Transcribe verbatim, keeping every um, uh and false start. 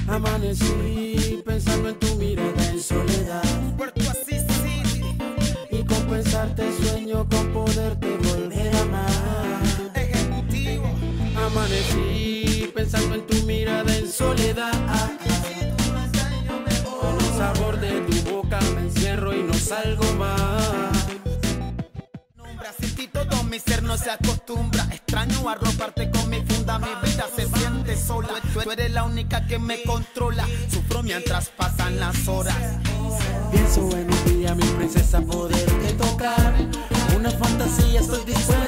Amanecí pensando en tu mirada en soledad. Puerto Asís City. Y compensarte sueño con poderte volver a amar. Ejecutivo. Amanecí pensando en tu mirada en soledad. Con el sabor de tu boca me encierro y no salgo más. Sin ti todo mi ser no se acostumbra. Extraño arroparte con mi funda. Mi vida se siente sola. Tú, tú eres la única que me controla. Sufro mientras pasan las horas. Pienso en un día, mi princesa, poderte tocar. Una fantasía, estoy dispuesta